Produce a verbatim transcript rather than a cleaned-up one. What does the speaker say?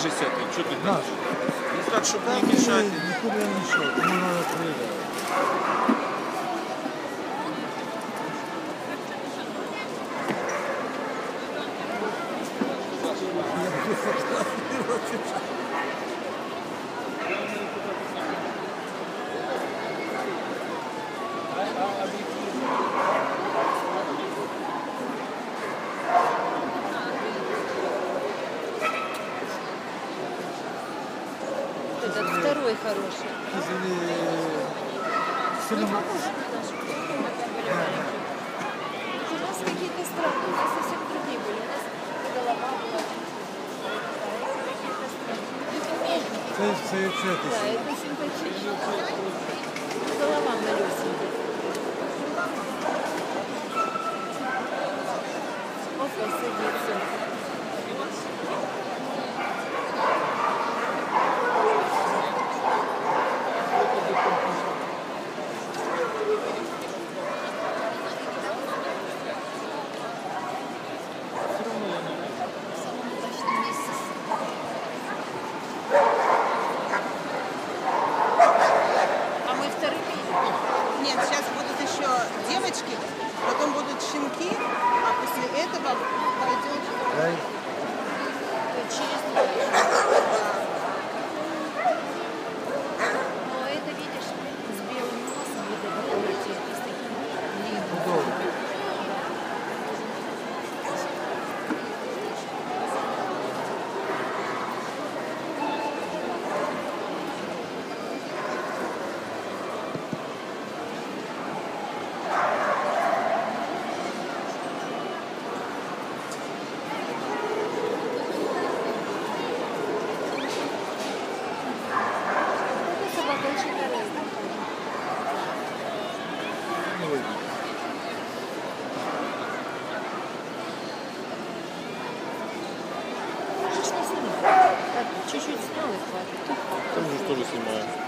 ложися тут, що ти Наш. там? Ну так, щоб Там не мішати. нікуди не мішати, тому треба приїжджати. Этот второй хороший. У нас какие-то странные, у нас совсем другие были. У нас голова была. Це, це, це, Да, это симпатично. Голова малюсенькая. Опа, садится. А мы вторыми? Нет, сейчас будут еще девочки, потом будут щенки, а после этого пойдет... Дай. Через два еще. Но это, видишь, с белым носом, вот это платье, и с таким длинным. Это собака очень корыстная. Можешь не снимать. Так, чуть-чуть снял и хватит. Там же тоже снимаю.